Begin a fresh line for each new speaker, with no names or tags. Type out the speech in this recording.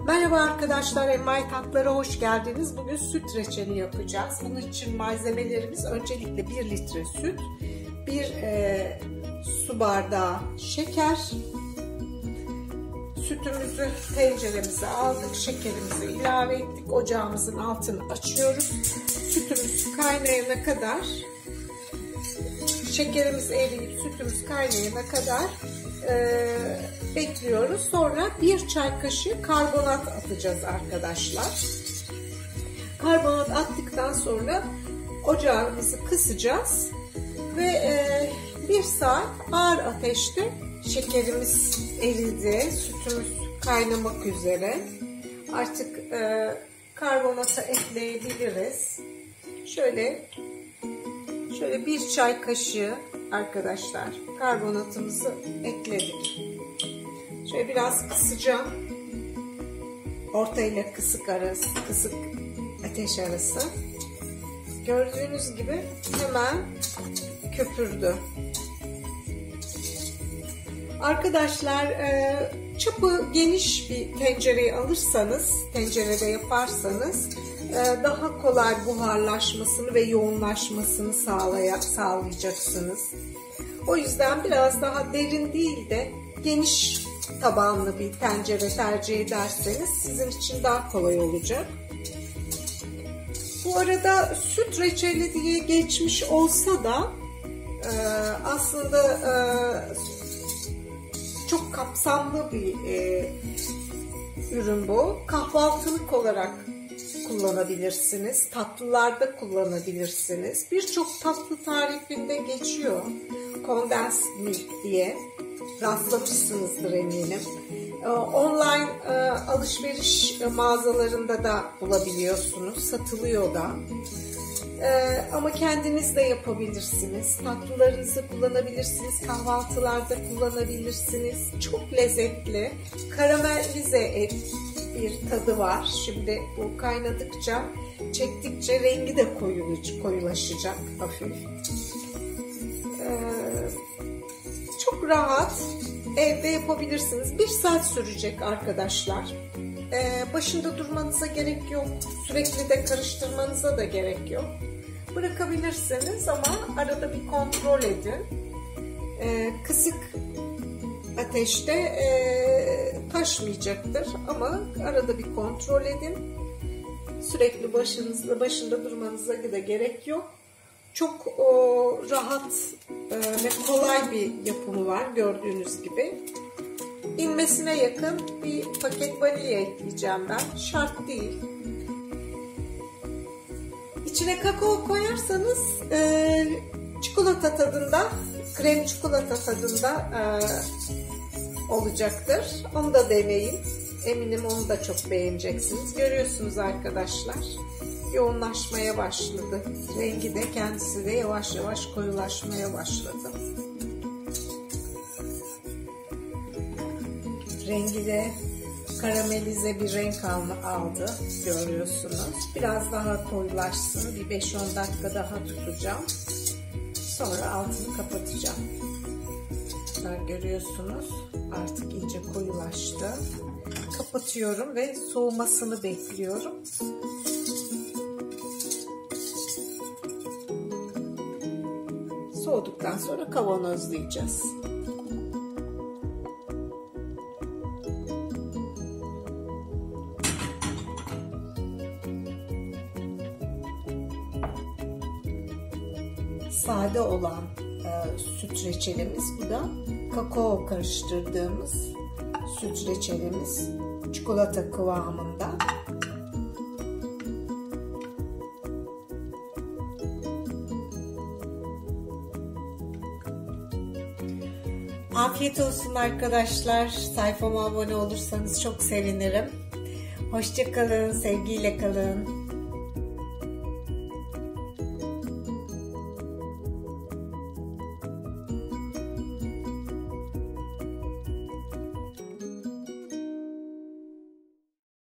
Merhaba arkadaşlar, Emmay Tatlılara hoş geldiniz. Bugün süt reçeli yapacağız. Bunun için malzemelerimiz öncelikle 1 litre süt, 1 su bardağı şeker. Sütümüzü tenceremize aldık, şekerimizi ilave ettik. Ocağımızın altını açıyoruz. Sütümüz kaynayana kadar, şekerimiz eriyip sütümüz kaynayana kadar bekliyoruz. Sonra 1 çay kaşığı karbonat atacağız arkadaşlar. Karbonat attıktan sonra ocağımızı kısacağız ve 1 saat ağır ateşte şekerimiz eridi, sütümüz kaynamak üzere. Artık karbonata ekleyebiliriz. Şöyle 1 çay kaşığı arkadaşlar karbonatımızı ekledik. Şöyle biraz kısacağım. Orta ile kısık ateş arası. Gördüğünüz gibi hemen köpürdü. Arkadaşlar çapı geniş bir tencereyi alırsanız, tencerede yaparsanız daha kolay buharlaşmasını ve yoğunlaşmasını sağlayacaksınız. O yüzden biraz daha derin değil de geniş tabanlı bir tencere tercih ederseniz sizin için daha kolay olacak. Bu arada süt reçeli diye geçmiş olsa da aslında çok kapsamlı bir ürün bu. Kahvaltılık olarak kullanabilirsiniz. Tatlılarda kullanabilirsiniz. Birçok tatlı tarifinde geçiyor. Condensed milk diye. Rastlamışsınızdır eminim. Online alışveriş mağazalarında da bulabiliyorsunuz. Satılıyor da. Ama kendiniz de yapabilirsiniz. Tatlılarınızı kullanabilirsiniz. Kahvaltılarda kullanabilirsiniz. Çok lezzetli. Karamelize bir tadı var. Şimdi bu kaynadıkça, çektikçe rengi de koyulaşacak hafif. Çok rahat evde yapabilirsiniz. 1 saat sürecek arkadaşlar. Başında durmanıza gerek yok. Sürekli de karıştırmanıza da gerek yok. Bırakabilirsiniz ama arada bir kontrol edin. Kısık ateşte taşmayacaktır ama arada bir kontrol edin. Sürekli başında durmanıza da gerek yok. Çok rahat ve kolay bir yapımı var gördüğünüz gibi. İnmesine yakın bir paket vanilya ekleyeceğim ben. Şart değil. İçine kakao koyarsanız çikolata tadında, krem çikolata tadında olacaktır. Onu da deneyin. Eminim onu da çok beğeneceksiniz. Görüyorsunuz arkadaşlar. Yoğunlaşmaya başladı. Rengi de kendisi de yavaş yavaş koyulaşmaya başladı. Rengi de karamelize bir renk aldı. Görüyorsunuz. Biraz daha koyulaşsın. Bir 5-10 dakika daha tutacağım. Sonra altını kapatacağım. Görüyorsunuz. Artık iyice koyulaştı. Kapatıyorum ve soğumasını bekliyorum. Soğuduktan sonra kavanozlayacağız. Sade olan süt reçelimiz, bu da kakao karıştırdığımız süt reçelimiz, çikolata kıvamında. Afiyet olsun arkadaşlar. Sayfama abone olursanız çok sevinirim. Hoşça kalın, sevgiyle kalın.